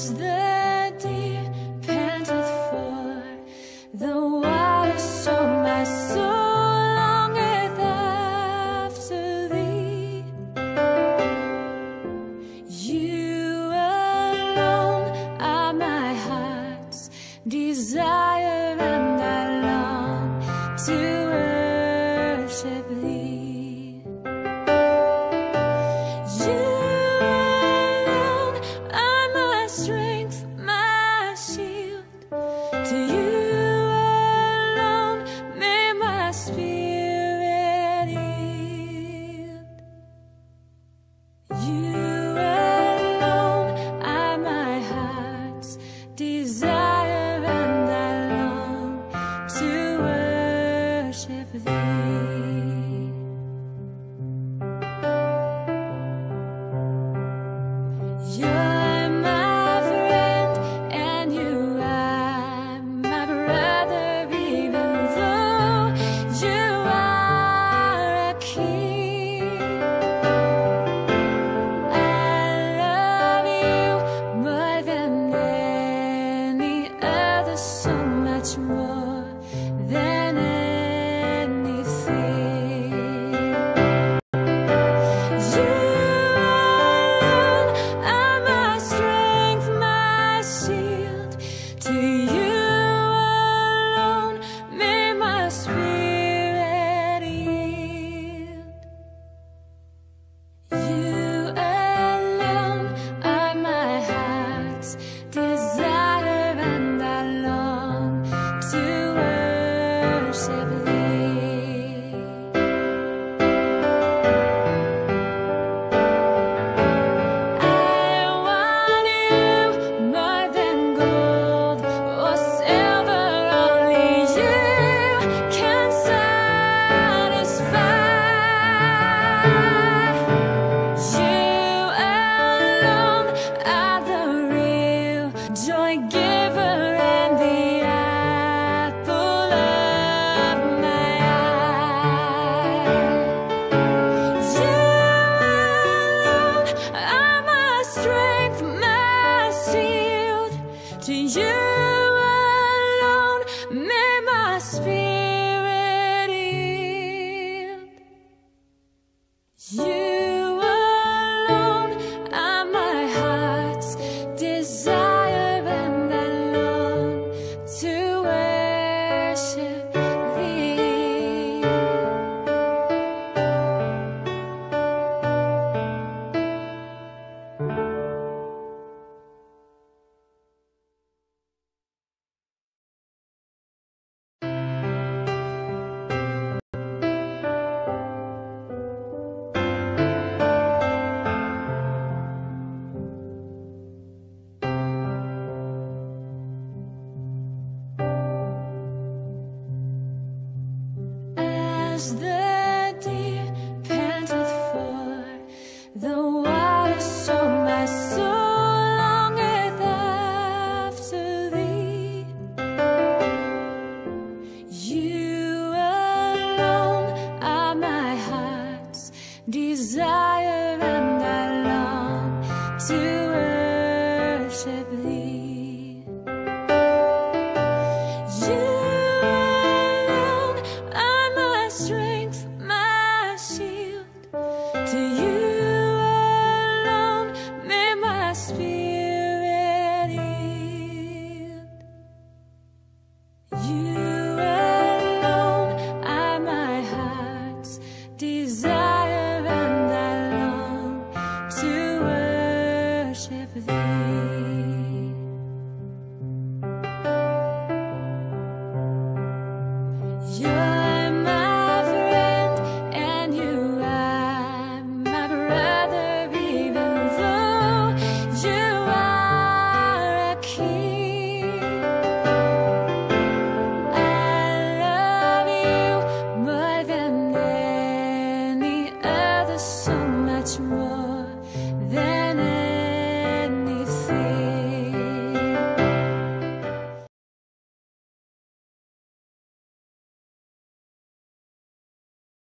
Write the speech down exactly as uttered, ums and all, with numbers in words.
As the deer panteth for the water, so my soul longeth after thee. You alone are my heart's desire, and I long to worship thee. You alone are my strength, my shield. To you alone may my spirit yield. You alone are my heart's desire, and I long to worship thee. You're my friend, and you are my brother, even though you are a king. I love you more than any other, so much more than anything. You alone are my strength, my shield. To you alone may my spirit yield. You alone are my heart's desire, and I long to worship thee. I want you more than gold or silver, only you can satisfy. You alone are the real joy giver, and the apple of my eye. You alone are my strength, my shield. To you alone may my spirit yield. You alone are my heart's desire, and I long to worship thee. As the deer panteth for the water, so my soul longeth after thee. You alone are my heart's desire, and I long to worship thee. You alone are my strength, my shield. To you alone may my spirit yield. You alone are my heart's desire, and I long to